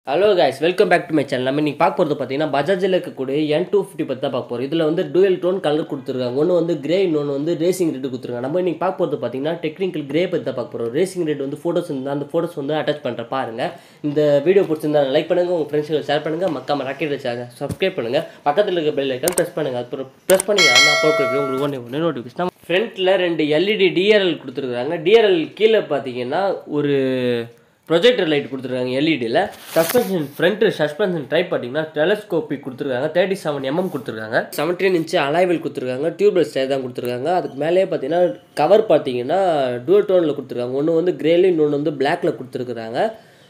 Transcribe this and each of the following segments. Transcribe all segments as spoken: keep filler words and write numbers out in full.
Hello guys, welcome back to my channel. நம்ம இன்னைக்கு பார்க்க போறது பாத்தீங்கன்னா பஜாஜ்ல இருக்கக்கூடிய N two fifty பத்தி தான் பார்க்க போறோம். இதுல வந்து dual tone கலர் கொடுத்திருக்காங்க. ஒன்னு வந்து கிரே, இன்னொன்னு வந்து ரேசிங் ரெட் கொடுத்திருக்காங்க. நம்ம இன்னைக்கு பார்க்க போறது பாத்தீங்கன்னா டெக்னிக்கல் கிரே பத்தி தான் பார்க்க போறோம். ரேசிங் ரெட் வந்து போட்டோஸ் இருந்தா அந்த போட்டோஸ் வந்து அட்டாச் பண்றேன் பாருங்க. இந்த வீடியோ பிடிச்சிருந்தா லைக் பண்ணுங்க, உங்க ஃப்ரெண்ட்ஸ்களுக்கு ஷேர் பண்ணுங்க, மறக்காம ராக்கெட் சேனலை சப்ஸ்கிரைப் பண்ணுங்க. பக்கத்துல இருக்க பெல் ஐகான் பிரஸ் பண்ணுங்க. அப்புறம் பிரஸ் பண்ணி நான் அப்லோட் வீடியோ உங்களுக்கு ஒண்ணே ஒண்ணே நோட்டிஃபிகேஷன். ஃப்ரண்ட்ல ரெண்டு L E D D R L கொடுத்திருக்காங்க. D R L கீழ பாத்தீங்கன்னா ஒரு ப்ரொஜெக்டர் லைட் கொடுத்துருக்காங்க L E D ல. சஸ்பென்ஷன் ஃப்ரண்ட் சஸ்பென்ஷன் டைப் பார்த்தீங்கன்னா டெலஸ்கோபிக் கொடுத்துருக்காங்க. தேர்ட்டி செவன் எம்எம் கொடுத்துருக்காங்க. செவன்டீன் இன்ச்சு அலாய்வில் கொடுத்துருக்காங்க. டியூப்லெஸ் டயர் தான் கொடுத்துருக்காங்க. அதுக்கு மேலேயே பார்த்தீங்கன்னா கவர் பார்த்தீங்கன்னா டூல் டோனில் கொடுத்துருக்காங்க. ஒன்று வந்து கிரேல, இன்னொன்று வந்து பிளாக்ல கொடுத்துருக்காங்க.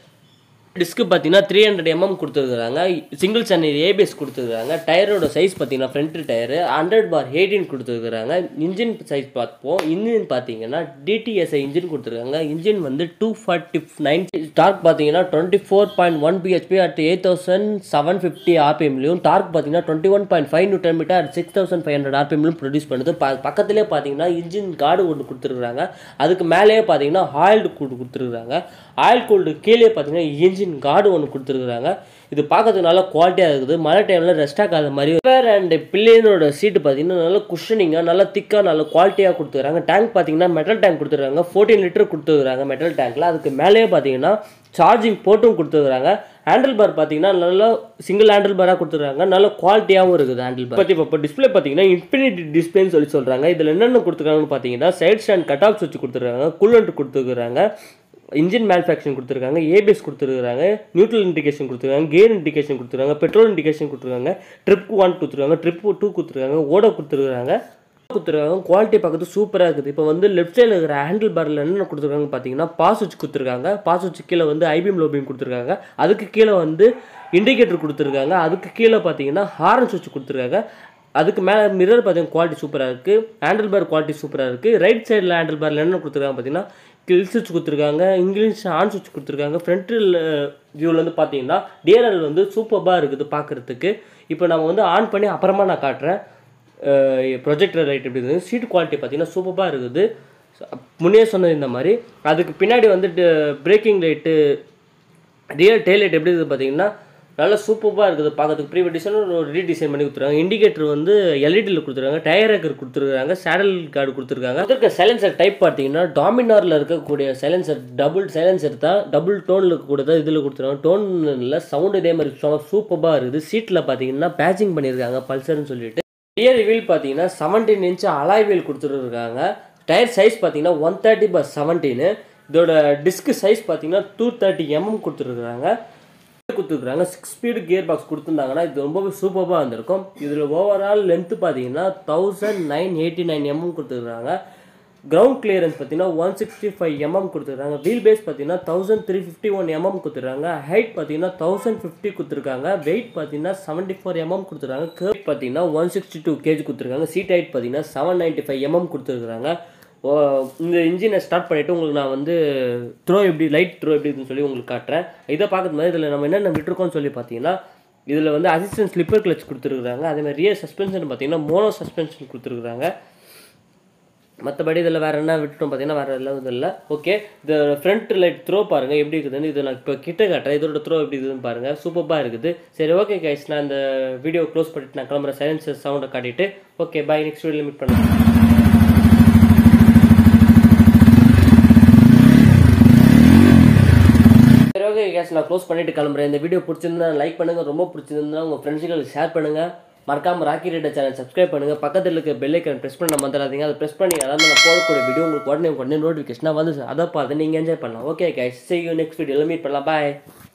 டிஸ்க்கு பார்த்தீங்கன்னா த்ரீ ஹண்ட்ரட் எம்எம் கொடுத்துருக்காங்க. சிங்கிள் சேனல் ஏபிஎஸ் கொடுத்துருக்காங்க. டயரோட சைஸ் பார்த்தீங்கன்னா front tyre hundred bar eighteen கொடுத்துருக்காங்க. இன்ஜின் சைஸ் பார்ப்போம். இன்ஜின் பார்த்தீங்கன்னா டிடிஎஸ்ஐ இன்ஜின் கொடுத்துருக்காங்க. இன்ஜின் வந்து டூ ஃபார்ட்டி நைன் டார்க் பார்த்தீங்கன்னா twenty four point one BHP at eight thousand seven fifty ஆர்பிஎம்லையும் டார்க் பார்த்தீங்கன்னா twenty one point five newton meter at six thousand five hundred ஆர்பிஎம்லையும் produce பண்ணுது. பக்கத்துலேயே பார்த்தீங்கன்னா இன்ஜின் கார்டு ஒன்று கொடுத்துருக்காங்க. அதுக்கு மேலேயே பார்த்தீங்கன்னா ஆயில் கூல்டு கொடுத்துருக்காங்க. ஆயில் கூல்டு கீழே பார்த்தீங்கன்னா இன்ஜின் கார்டு ஒன்று கொடுத்துருக்காங்க. இது பார்க்கறதுக்கு நல்லா குவாலிட்டியாக இருக்குது. மழை டைமில் ரெஸ்ட் ஆகாத மாதிரி வேறு அண்ட் பில்லியனோட சீட்டு பார்த்தீங்கன்னா நல்லா குஷனிங்காக நல்லா திக்காக நல்ல குவாலிட்டியாக கொடுத்துருக்காங்க. டேங்க் பார்த்தீங்கன்னா மெட்டல் டேங்க் கொடுத்துருக்காங்க. ஃபோர்டீன் லிட்டர் கொடுத்துருக்காங்க மெட்டல் டேங்க்கில். அதுக்கு மேலேயே பார்த்தீங்கன்னா சார்ஜிங் போட்டும் கொடுத்துருக்காங்க. ஹேண்டில் பார் பார்த்தீங்கன்னா நல்லா சிங்கிள் ஹேண்டில் பாராக கொடுத்துருக்காங்க. நல்ல குவாலிட்டியாகவும் இருக்குது ஹேண்டில் பார். பற்றி இப்போ டிஸ்பிளே பார்த்தீங்கன்னா இன்ஃபினிட்டி டிஸ்பிளேன்னு சொல்லி சொல்கிறாங்க. இதில் என்னென்ன கொடுத்துருக்காங்கன்னு பார்த்தீங்கன்னா சைட் ஸ்டாண்ட் கட் ஆஃப் சுவிட்ச் கொடுத்துருக்காங்க, கூலண்ட் கொடுத்துருக்காங்க, இன்ஜின் மேனுஃபேக்சரிங் கொடுத்துருக்காங்க, ஏபிஎஸ் கொடுத்துருக்காங்க, நியூட்ரல் இண்டிகேஷன் கொடுத்துருக்காங்க, கேர் இண்டிகேஷன் கொடுத்துருக்காங்க, பெட்ரோல் இண்டிகேஷன் கொடுத்துருக்காங்க, ட்ரிப் ஒன் கொடுத்துருக்காங்க, ட்ரிப் டூ கொடுத்துருக்காங்க, ஓட கொடுத்துருக்காங்க கொடுத்துருக்காங்க. குவாலிட்டி பார்க்கறது சூப்பராக இருக்குது. இப்போ வந்து லெஃப்ட் சைடில் இருக்கிற ஹேண்டில் பாரில் என்னென்ன கொடுத்துருக்காங்க பார்த்தீங்கன்னா பாஸ் சுவிட்ச் கொடுத்துருக்காங்க. பாஸ் சுவிட்ச் கீழே வந்து ஐபிஎம் லோபியம் கொடுத்துருக்காங்க. அதுக்கு கீழே வந்து இண்டிகேட்டர் கொடுத்துருக்காங்க. அதுக்கு கீழே பார்த்தீங்கன்னா ஹாரன் சுவிட்ச் கொடுத்துருக்காங்க. அதுக்கு மேலே மிரர் பார்த்தீங்கன்னா குவாலிட்டி சூப்பராக இருக்குது. ஹேண்டில் பார் குவாலிட்டி சூப்பராக இருக்குது. ரைட் சைடில் ஹேண்டில் பாரில் என்ன கொடுத்துருக்காங்க பார்த்தீங்கன்னா கில் சுவிட்ச் கொடுத்துருக்காங்க, இங்கிலீஷ் ஆன் சுவிட்ச் கொடுத்துருக்காங்க. ஃப்ரண்ட்டில் வியூவில் வந்து பார்த்தீங்கன்னா டிஆர்எல் வந்து சூப்பராக இருக்குது பார்க்குறதுக்கு. இப்போ நம்ம வந்து ஆன் பண்ணி அப்புறமா நான் காட்டுறேன் ப்ரொஜெக்டர் லைட் எப்படி இருக்குது. சீட் குவாலிட்டி பார்த்தீங்கன்னா சூப்பராக இருக்குது. முன்னே சொன்னது இந்த மாதிரி. அதுக்கு பின்னாடி வந்து braking light rear tail light எப்படி இருக்குது பார்த்தீங்கன்னா நல்லா சூப்பராக இருக்குது பார்க்கறதுக்கு. ப்ரீ டிசைன் ஒரு ரீடிசைன் பண்ணி கொடுத்துருக்காங்க. இண்டிகேட்டர் வந்து எல்இடியில் கொடுத்துருக்காங்க. டயர் ரேக்கர் கொடுத்துருக்காங்க. சேடல் கார்டு கொடுத்துருக்காங்க. இருக்க சைலன்சர் டைப் பார்த்தீங்கன்னா டாமினாரில் இருக்கக்கூடிய சைலன்சர் டபுள் சைலன்சர் தான். டபுள் டோனில் இருக்கக்கூடாது இதில் கொடுத்துருக்காங்க. டோனில் சவுண்டு இதே மாதிரி சூப்பராக இருக்குது. சீட்டில் பார்த்தீங்கன்னா பேட்சிங் பண்ணியிருக்காங்க பல்சர்னு சொல்லிட்டு. ரியர் வீல் பார்த்தீங்கன்னா செவன்டீன் இன்ச்சு அலாய் வீல் கொடுத்துருக்காங்க. டயர் சைஸ் பார்த்தீங்கன்னா ஒன் தேர்ட்டி பார் செவன்டீனு. இதோட டிஸ்க் சைஸ் பார்த்தீங்கன்னா டூ தேர்ட்டி எம்எம் கொடுத்துருக்குறாங்க கொடுத்துருக்குறாங்க. சிக்ஸ் ஸ்பீடு கியர் பாக்ஸ் கொடுத்துருந்தாங்கன்னா இது ரொம்பவே சூப்பராக இருந்திருக்கும். இதில் ஓவரால் லென்த்து பார்த்தீங்கன்னா thousand nine eighty nine MM கொடுத்துருக்காங்க. கிரவுண்ட் கிளியரன்ஸ் பார்த்தீங்கன்னா ஒன் சிக்ஸ்டி ஃபைவ் எம்எம் கொடுத்துருக்காங்க. வீல் பேஸ் பார்த்தீங்கன்னா thousand three fifty one MM கொடுத்துருக்காங்க. ஹைட் பார்த்தீங்கன்னா தௌசண்ட் ஃபிஃப்டி கொடுத்துருக்காங்க. வெயிட் பார்த்தீங்கன்னா செவன்ட்டி ஃபோர் எம்எம் கொடுத்துருக்காங்க. கேர்வ் பார்த்தீங்கன்னா ஒன் சிக்ஸ்டி டூ கேஜி கொடுத்துருக்காங்க. சீட் ஹைட் பார்த்தீங்கன்னா செவன் நைன்ட்டி ஃபைவ் எம்எம் கொடுத்துருக்காங்க. இந்த இன்ஜினை ஸ்டார்ட் பண்ணிவிட்டு உங்களுக்கு நான் வந்து த்ரோ எப்படி லைட் த்ரோ எப்படி இருக்குன்னு சொல்லி உங்களுக்கு காட்டுறேன். இதை பார்க்கறது மாதிரி இதில் நம்ம என்னென்ன விட்டுருக்கோம்னு சொல்லி பார்த்தீங்கன்னா இதில் வந்து அசிஸ்டன்ட் ஸ்லிப்பர் கிளச் கொடுத்துருக்குறாங்க. அதேமாதிரி ரியர் சஸ்பென்ஷன் பார்த்தீங்கன்னா மோனோ சஸ்பென்ஷன் கொடுத்துருக்குறாங்க. மற்றபடி இதில் வேறு என்ன விட்டுட்டோம் பார்த்தீங்கன்னா வேறு எல்லாம் இது இல்லை. ஓகே, இந்த ஃப்ரண்ட் லைட் த்ரோ பாருங்கள் எப்படி இருக்குதுன்னு. இது நான் இப்போ கிட்ட காட்டுறேன். இதோட த்ரோ எப்படி இருக்குதுன்னு பாருங்கள். சூப்பராக இருக்குது. சரி, ஓகே கைஸ், நான் இந்த வீடியோ க்ளோஸ் பண்ணிவிட்டு நான் கிளம்புற சைலன்சர் சவுண்டை காட்டிட்டு okay bye. Next video meet பண்ணுறேன். ஓகே கேஸ், நான் க்ளோஸ் பண்ணிட்டு கிளம்புறேன். இந்த வீடியோ பிடிச்சிருந்தா லைக் பண்ணுங்கள். ரொம்ப பிடிச்சிருந்தா உங்கள் ஃப்ரெண்ட்ஸுகளுக்கு ஷேர் பண்ணுங்கள். மறக்காமல் ராக்கி ரேட்டர் சேனல் சப்ஸ்கிரைப் பண்ணுங்கள். பக்கத்தில் இருக்க பெல் ஐக்கான் ப்ரெஸ் பண்ண மறந்துடாதீங்க. அதை ப்ரெஸ் பண்ணி அதாவது நான் போடக்கூடிய வீடியோ உங்களுக்கு உடனே உடனே நோட்டிஃபிகேஷனாக வந்து அதை பார்த்து நீங்கள் என்ஜாய் பண்ணலாம். Okay guys, see you next video. Meet பண்ணலாம். பாய்.